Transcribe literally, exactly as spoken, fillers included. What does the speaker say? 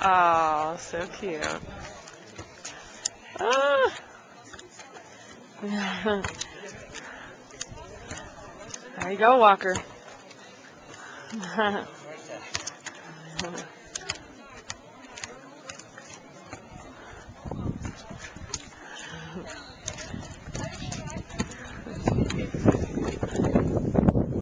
Oh, so cute. Ah. There you go, Walker.